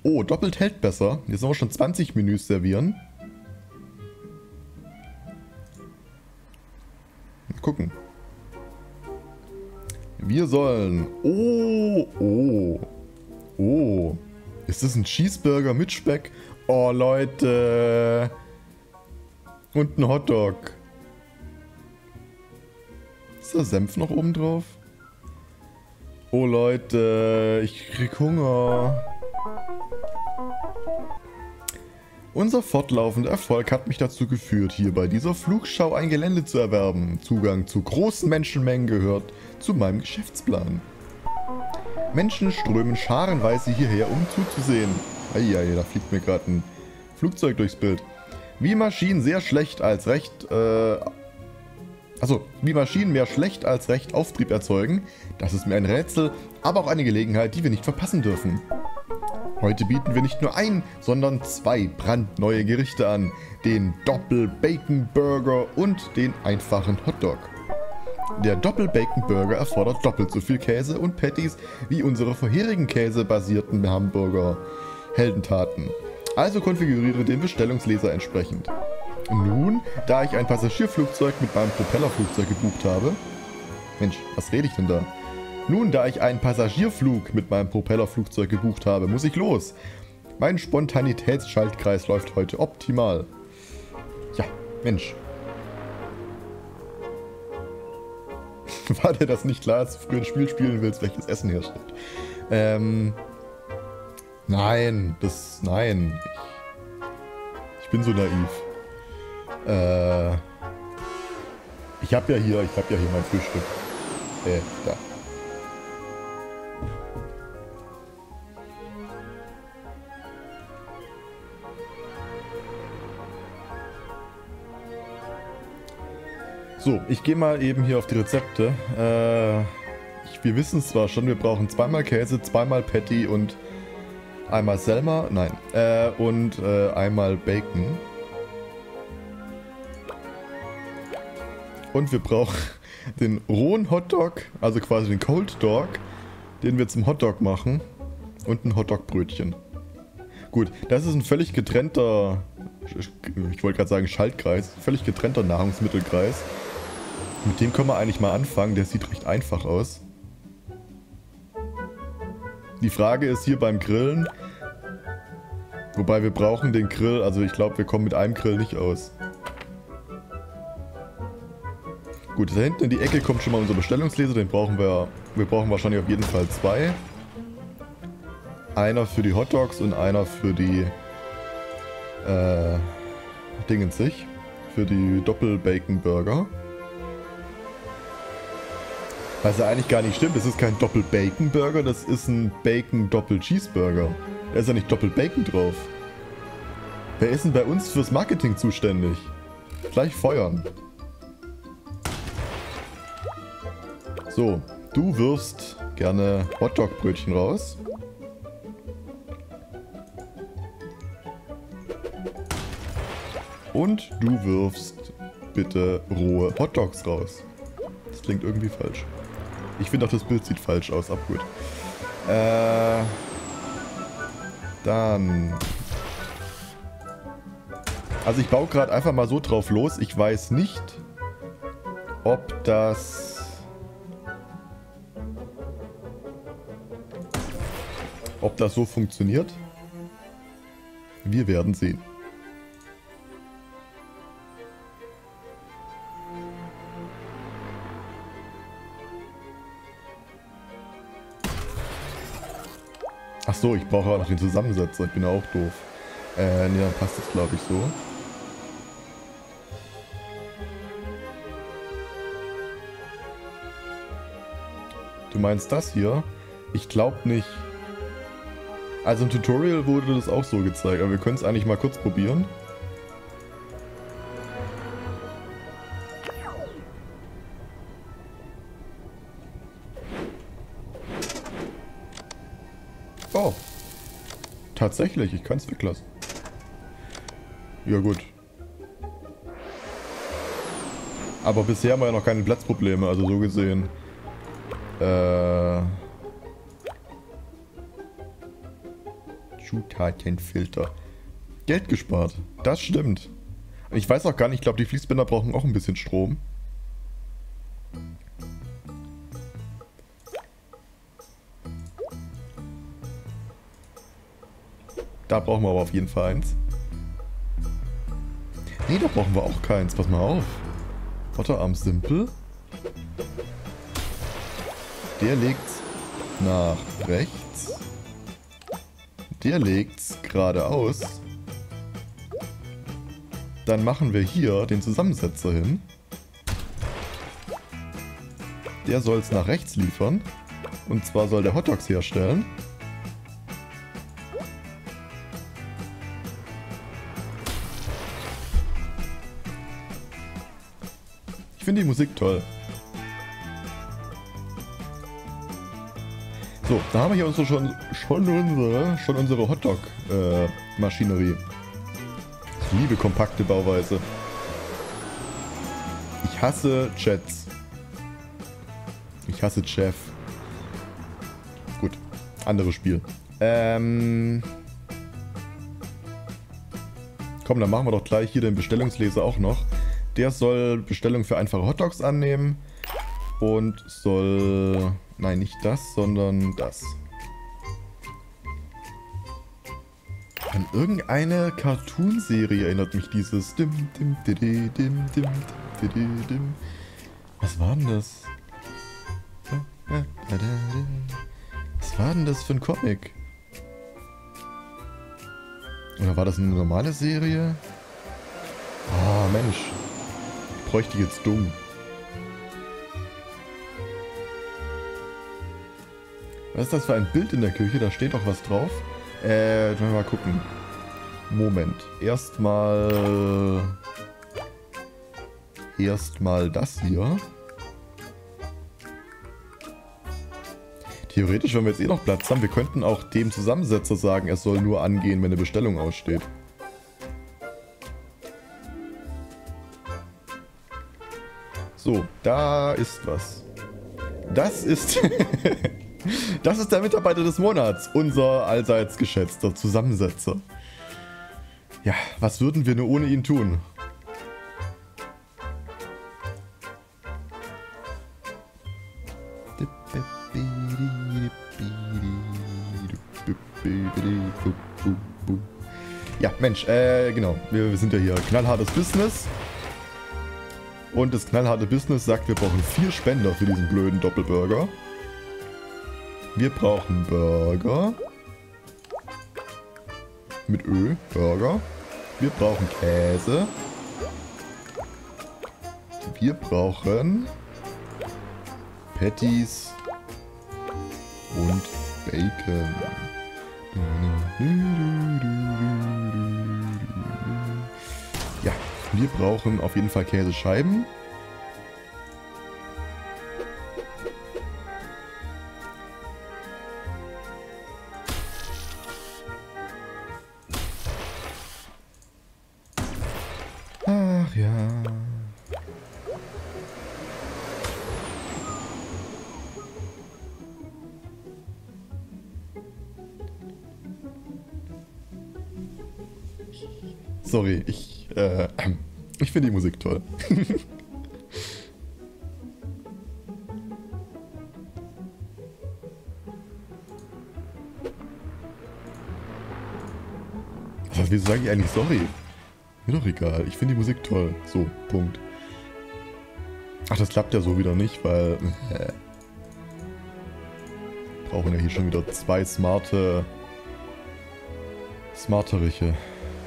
Oh, doppelt hält besser. Jetzt sollen wir schon 20 Menüs servieren. Mal gucken. Wir sollen... Oh. Ist das ein Cheeseburger mit Speck? Oh, Leute. Und ein Hotdog. Ist da Senf noch oben drauf? Oh, Leute. Ich krieg Hunger. Unser fortlaufender Erfolg hat mich dazu geführt, hier bei dieser Flugschau ein Gelände zu erwerben. Zugang zu großen Menschenmengen gehört zu meinem Geschäftsplan. Menschen strömen scharenweise hierher, um zuzusehen. Eieiei, da fliegt mir gerade ein Flugzeug durchs Bild. Wie Maschinen mehr schlecht als recht Auftrieb erzeugen, das ist mir ein Rätsel, aber auch eine Gelegenheit, die wir nicht verpassen dürfen. Heute bieten wir nicht nur ein, sondern zwei brandneue Gerichte an. Den Doppel-Bacon-Burger und den einfachen Hotdog. Der Doppel-Bacon-Burger erfordert doppelt so viel Käse und Patties wie unsere vorherigen käsebasierten Hamburger-Heldentaten. Also konfiguriere den Bestellungsleser entsprechend. Nun, da ich ein Passagierflugzeug mit meinem Propellerflugzeug gebucht habe... Mensch, was rede ich denn da? Nun, da ich einen Passagierflug mit meinem Propellerflugzeug gebucht habe, muss ich los. Mein Spontanitätsschaltkreis läuft heute optimal. Ja, Mensch. War dir das nicht klar, als du früher ein Spiel spielen willst, welches Essen herstellt? Nein. Ich bin so naiv. Ich hab ja hier mein Frühstück. Da. So, ich gehe mal eben hier auf die Rezepte. Wir wissen es zwar schon, wir brauchen zweimal Käse, zweimal Patty und einmal Selma. Nein. Und einmal Bacon. Und wir brauchen den rohen Hotdog, also quasi den Cold Dog, den wir zum Hotdog machen. Und ein Hotdog-Brötchen. Gut, das ist ein völlig getrennter, ich wollte gerade sagen Schaltkreis, völlig getrennter Nahrungsmittelkreis. Mit dem können wir eigentlich mal anfangen, der sieht recht einfach aus. Die Frage ist hier beim Grillen, wobei wir brauchen den Grill, also ich glaube wir kommen mit einem Grill nicht aus. Gut, da hinten in die Ecke kommt schon mal unser Bestellungsleser, wir brauchen wahrscheinlich auf jeden Fall zwei. Einer für die Hotdogs und einer für die Dingensich, für die Doppel-Bacon-Burger. Was ja eigentlich gar nicht stimmt, das ist kein Doppel-Bacon-Burger, das ist ein Bacon-Doppel-Cheeseburger. Da ist ja nicht Doppel-Bacon drauf. Wer ist denn bei uns fürs Marketing zuständig? Gleich feuern. So, du wirfst gerne Hotdog-Brötchen raus. Und du wirfst bitte rohe Hotdogs raus. Das klingt irgendwie falsch. Ich finde auch, das Bild sieht falsch aus, aber gut. Dann... Also ich baue gerade einfach mal so drauf los. Ich weiß nicht, ob das so funktioniert. Wir werden sehen. Ach so, ich brauche auch noch den Zusammensetzer. Ich bin ja auch doof. Nee, dann passt das glaube ich so. Du meinst das hier? Ich glaube nicht. Also im Tutorial wurde das auch so gezeigt, aber wir können es eigentlich mal kurz probieren. Oh. Tatsächlich, ich kann es weglassen. Ja gut. Aber bisher haben wir ja noch keine Platzprobleme, also so gesehen. Zutatenfilter. Geld gespart. Das stimmt. Ich weiß auch gar nicht, ich glaube, die Fließbänder brauchen auch ein bisschen Strom. Da brauchen wir aber auf jeden Fall eins. Nee, da brauchen wir auch keins. Pass mal auf. Otterarm Simpel. Der legt's nach rechts. Der legt's geradeaus. Dann machen wir hier den Zusammensetzer hin. Der soll es nach rechts liefern. Und zwar soll der Hotdogs herstellen. Ich finde die Musik toll. So, da haben wir hier schon unsere Hotdog-Maschinerie. Ich liebe kompakte Bauweise. Ich hasse Jets. Ich hasse Chef. Gut, anderes Spiel. Komm, dann machen wir doch gleich hier den Bestellungsleser auch noch. Der soll Bestellung für einfache Hotdogs annehmen und soll... Nein, nicht das, sondern das. An irgendeine Cartoonserie erinnert mich dieses... Was war denn das? Was war denn das für ein Comic? Oder war das eine normale Serie? Oh, Mensch. Ich bräuchte jetzt dumm. Was ist das für ein Bild in der Küche? Da steht doch was drauf. Mal gucken. Moment. Erstmal das hier. Theoretisch, wenn wir jetzt eh noch Platz haben, wir könnten auch dem Zusammensetzer sagen, es soll nur angehen, wenn eine Bestellung aussteht. So, da ist was. Das ist... Das ist der Mitarbeiter des Monats, unser allseits geschätzter Zusammensetzer. Ja, was würden wir nur ohne ihn tun? Ja, Mensch, genau. Wir sind ja hier knallhartes Business. Und das knallharte Business sagt, wir brauchen 4 Spender für diesen blöden Doppelburger. Wir brauchen Burger. Mit Ö, Burger. Wir brauchen Käse. Wir brauchen Patties und Bacon. Ja, wir brauchen auf jeden Fall Käsescheiben. Ach ja. Sorry, ich finde die Musik toll. Aber wieso sage ich eigentlich sorry? Mir doch egal, ich finde die Musik toll. So, Punkt. Ach, das klappt ja so wieder nicht, weil... brauchen ja hier schon wieder 2 smarteriche.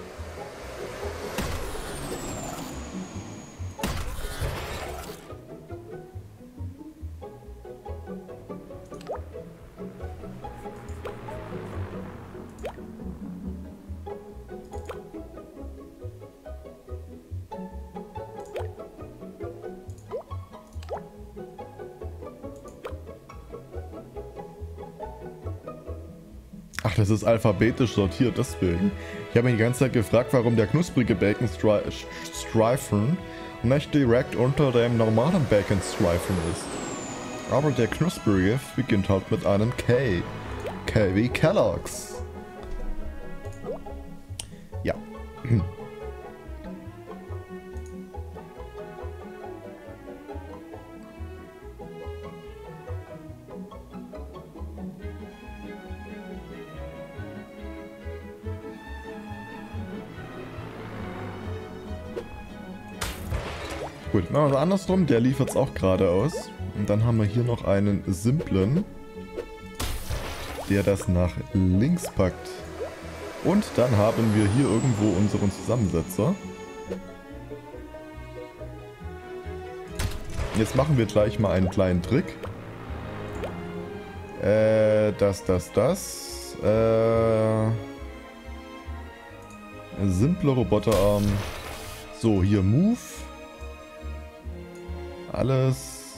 Ach, das ist alphabetisch sortiert, deswegen. Ich habe mich die ganze Zeit gefragt, warum der knusprige Bacon-Streifen nicht direkt unter dem normalen Bacon-Streifen ist. Aber der knusprige beginnt halt mit einem K. K wie Kellogg's. Ja. Gut, machen wir es andersrum. Der liefert es auch geradeaus. Und dann haben wir hier noch einen simplen, der das nach links packt. Und dann haben wir hier irgendwo unseren Zusammensetzer. Jetzt machen wir gleich mal einen kleinen Trick. Simple Roboterarm. So, hier Move. Alles.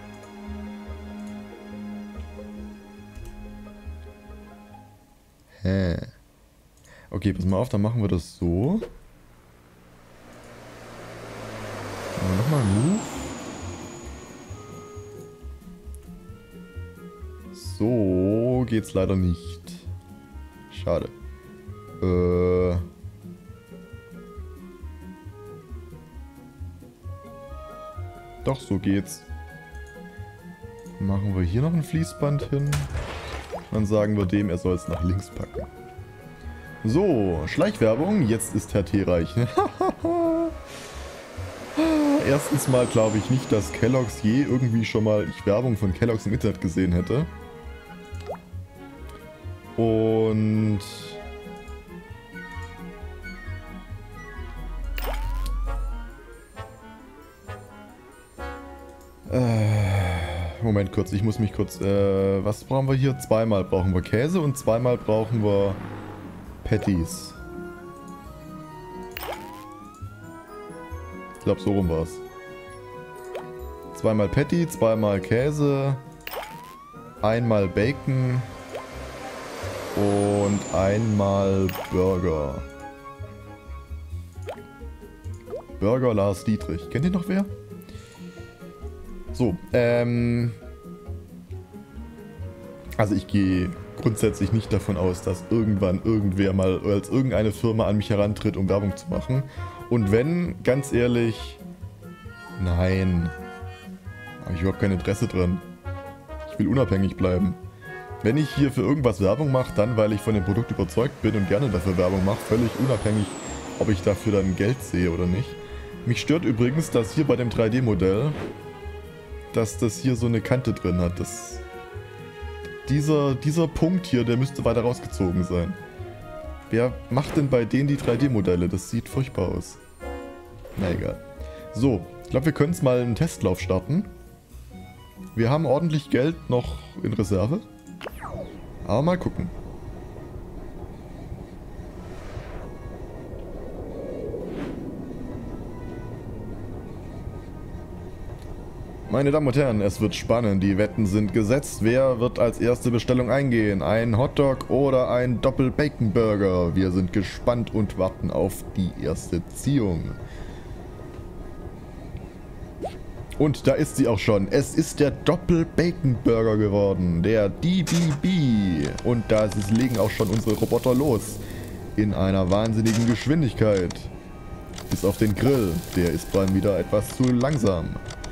Hä. Okay, pass mal auf, dann machen wir das so. Nochmal Move. So geht's leider nicht. Schade. Doch, so geht's. Machen wir hier noch ein Fließband hin. Dann sagen wir dem, er soll es nach links packen. So, Schleichwerbung. Jetzt ist Herr T. reich. Erstens mal glaube ich nicht, dass Kellogg's je irgendwie schon mal Werbung von Kellogg's im Internet gesehen hätte. Und... Moment kurz, ich muss mich kurz... was brauchen wir hier? Zweimal brauchen wir Käse und zweimal brauchen wir Patties. Ich glaube, so rum war es. Zweimal Patty, zweimal Käse, einmal Bacon und einmal Burger. Burger Lars Dietrich. Kennt ihr noch wer? So, also ich gehe grundsätzlich nicht davon aus, dass irgendwann irgendwer mal als irgendeine Firma an mich herantritt, um Werbung zu machen. Und wenn, ganz ehrlich, nein, habe ich überhaupt kein Interesse dran. Ich will unabhängig bleiben. Wenn ich hier für irgendwas Werbung mache, dann weil ich von dem Produkt überzeugt bin und gerne dafür Werbung mache, völlig unabhängig, ob ich dafür dann Geld sehe oder nicht. Mich stört übrigens, dass hier bei dem 3D-Modell, dass das hier so eine Kante drin hat. Dieser Punkt hier, der müsste weiter rausgezogen sein. Wer macht denn bei denen die 3D-Modelle? Das sieht furchtbar aus. Na egal. So, ich glaube, wir können jetzt mal einen Testlauf starten. Wir haben ordentlich Geld noch in Reserve. Aber mal gucken. Meine Damen und Herren, es wird spannend. Die Wetten sind gesetzt. Wer wird als erste Bestellung eingehen? Ein Hotdog oder ein Doppel-Bacon-Burger? Wir sind gespannt und warten auf die erste Ziehung. Und da ist sie auch schon. Es ist der Doppel-Bacon-Burger geworden. Der DBB. Und da legen auch schon unsere Roboter los. In einer wahnsinnigen Geschwindigkeit. Bis auf den Grill. Der ist dann wieder etwas zu langsam.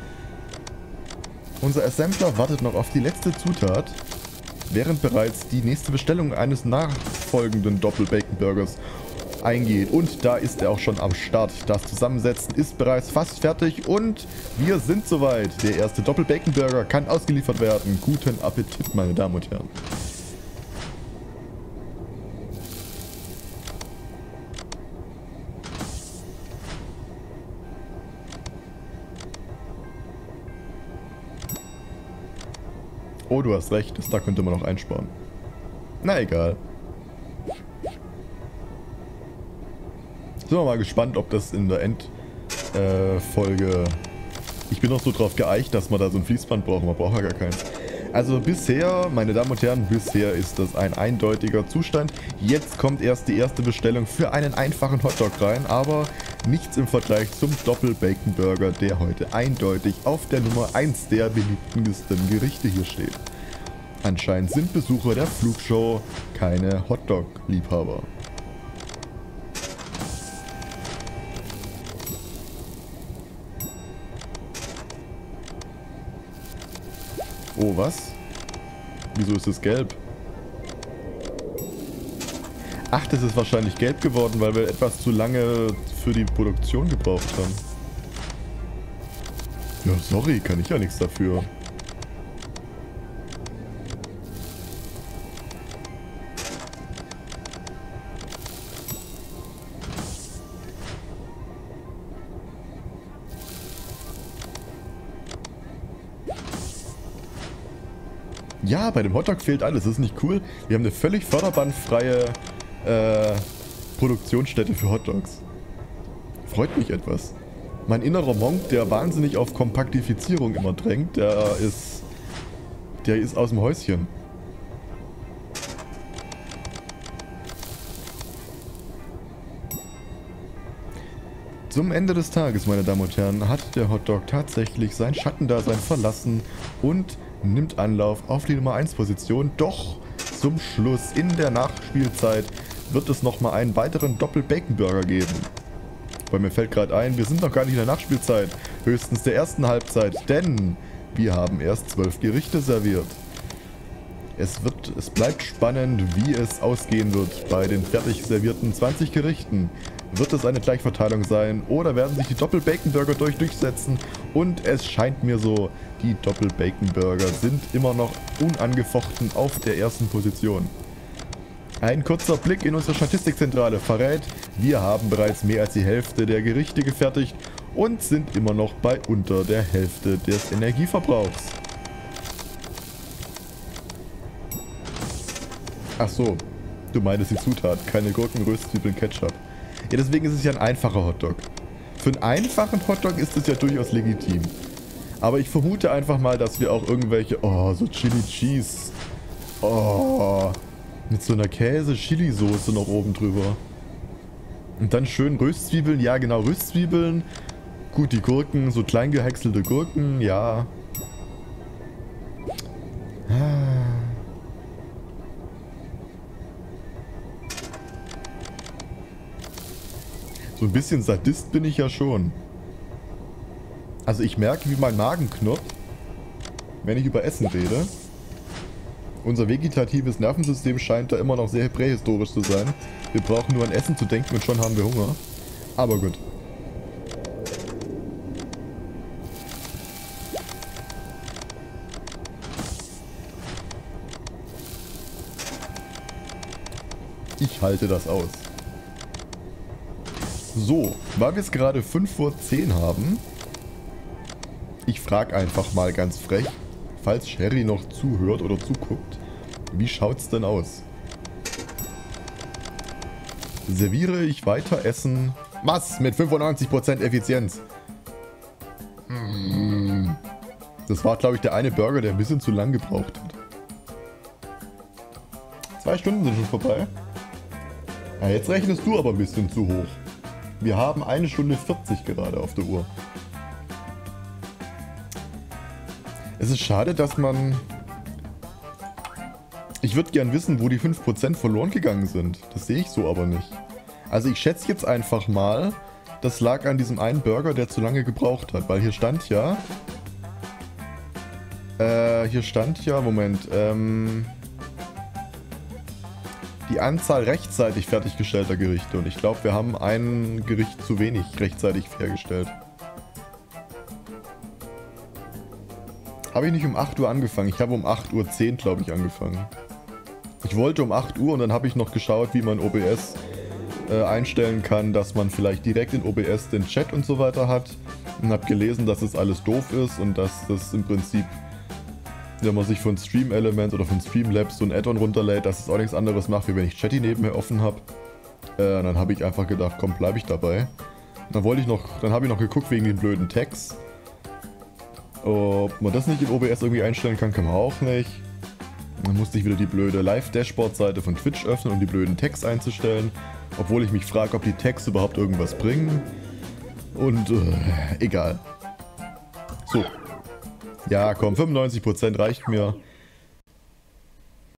Unser Assembler wartet noch auf die letzte Zutat, während bereits die nächste Bestellung eines nachfolgenden Doppel-Bacon-Burgers eingeht. Und da ist er auch schon am Start. Das Zusammensetzen ist bereits fast fertig und wir sind soweit. Der erste Doppel-Bacon-Burger kann ausgeliefert werden. Guten Appetit, meine Damen und Herren. Oh, du hast recht, da könnte man noch einsparen. Na egal. Sind wir mal gespannt, ob das in der Endfolge... ich bin noch so drauf geeicht, dass man da so ein Fließband braucht. Man braucht ja gar keins. Also bisher, meine Damen und Herren, bisher ist das ein eindeutiger Zustand. Jetzt kommt erst die erste Bestellung für einen einfachen Hotdog rein, aber nichts im Vergleich zum Doppel-Bacon-Burger, der heute eindeutig auf der Nummer 1 der beliebtesten Gerichte hier steht. Anscheinend sind Besucher der Flugshow keine Hotdog-Liebhaber. Oh, was? Wieso ist es gelb? Ach, das ist wahrscheinlich gelb geworden, weil wir etwas zu lange für die Produktion gebraucht haben. Ja, sorry, kann ich ja nichts dafür. Ja, bei dem Hotdog fehlt alles, das ist nicht cool. Wir haben eine völlig förderbandfreie Produktionsstätte für Hotdogs. Freut mich etwas. Mein innerer Monk, der wahnsinnig auf Kompaktifizierung immer drängt, der ist aus dem Häuschen. Zum Ende des Tages, meine Damen und Herren, hat der Hotdog tatsächlich sein Schattendasein verlassen und nimmt Anlauf auf die Nummer 1 Position. Doch zum Schluss in der Nachspielzeit wird es nochmal einen weiteren Doppel-Bacon-Burger geben. Weil mir fällt gerade ein, wir sind noch gar nicht in der Nachspielzeit, höchstens der ersten Halbzeit, denn wir haben erst 12 Gerichte serviert. Es bleibt spannend, wie es ausgehen wird bei den fertig servierten 20 Gerichten. Wird es eine Gleichverteilung sein oder werden sich die Doppel-Bacon-Burger durchsetzen? Und es scheint mir so, die Doppel-Bacon-Burger sind immer noch unangefochten auf der ersten Position. Ein kurzer Blick in unsere Statistikzentrale verrät, wir haben bereits mehr als die Hälfte der Gerichte gefertigt und sind immer noch bei unter der Hälfte des Energieverbrauchs. Ach so, du meintest die Zutat, keine Gurken, Röstzwiebeln, Ketchup. Ja, deswegen ist es ja ein einfacher Hotdog. Für einen einfachen Hotdog ist es ja durchaus legitim. Aber ich vermute einfach mal, dass wir auch irgendwelche, so Chili Cheese, mit so einer Käse-Chili-Soße noch oben drüber. Und dann schön Röstzwiebeln, ja genau, Röstzwiebeln. Gut, die Gurken, so klein gehäckselte Gurken, ja. So ein bisschen Sadist bin ich ja schon. Also ich merke, wie mein Magen knurrt, wenn ich über Essen rede. Unser vegetatives Nervensystem scheint da immer noch sehr prähistorisch zu sein. Wir brauchen nur an Essen zu denken und schon haben wir Hunger. Aber gut. Ich halte das aus. So, weil wir es gerade 5 vor 10 haben. Ich frage einfach mal ganz frech, falls Sherry noch zuhört oder zuguckt, wie schaut's denn aus? Serviere ich weiter Essen? Was? Mit 95% Effizienz? Das war, glaube ich, der eine Burger, der ein bisschen zu lang gebraucht hat. 2 Stunden sind schon vorbei. Ja, jetzt rechnest du aber ein bisschen zu hoch. Wir haben 1 Stunde 40 gerade auf der Uhr. Es ist schade, dass man... Ich würde gern wissen, wo die 5% verloren gegangen sind. Das sehe ich so aber nicht. Also ich schätze jetzt einfach mal, das lag an diesem einen Burger, der zu lange gebraucht hat. Weil hier stand ja... Moment, die Anzahl rechtzeitig fertiggestellter Gerichte. Und ich glaube, wir haben ein Gericht zu wenig rechtzeitig hergestellt. Habe ich nicht um 8 Uhr angefangen? Ich habe um 8:10 Uhr, glaube ich, angefangen. Ich wollte um 8 Uhr und dann habe ich noch geschaut, wie man OBS einstellen kann, dass man vielleicht direkt in OBS den Chat und so weiter hat. Und habe gelesen, dass das alles doof ist und dass das im Prinzip, wenn man sich von Stream Elements oder von Streamlabs so ein Add-on runterlädt, dass es auch nichts anderes macht, wie wenn ich Chatty nebenher offen habe. Dann habe ich einfach gedacht, komm, bleibe ich dabei. Dann habe ich noch geguckt wegen den blöden Tags. Ob man das nicht in OBS irgendwie einstellen kann, kann man auch nicht. Dann musste ich wieder die blöde Live-Dashboard-Seite von Twitch öffnen, um die blöden Tags einzustellen. Obwohl ich mich frage, ob die Tags überhaupt irgendwas bringen. Und egal. So. Ja, komm, 95% reicht mir.